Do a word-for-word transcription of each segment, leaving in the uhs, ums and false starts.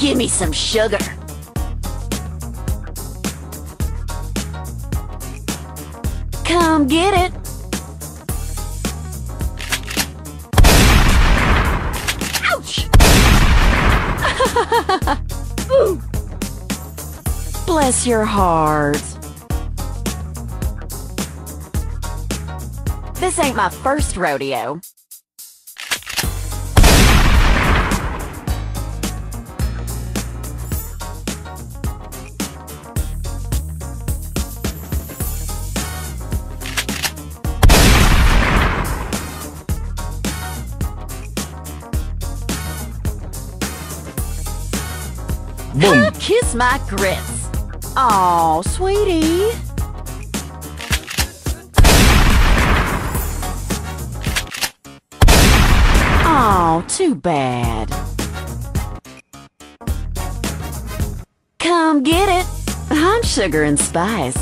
Give me some sugar. Come get it. Ouch! Ooh. Bless your heart. This ain't my first rodeo. Boom. Kiss my grits. Aw, sweetie. Aw, too bad. Come get it. I'm sugar and spice.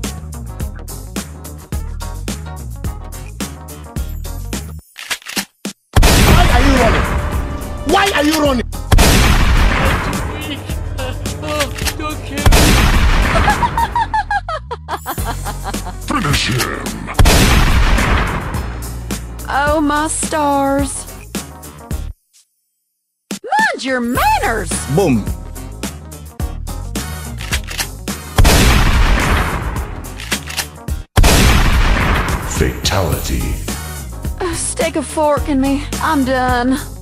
Why are you running? Why are you running? Don't kill me. Finish him. Oh, my stars. Mind your manners. Boom. Fatality. Stick a fork in me. I'm done.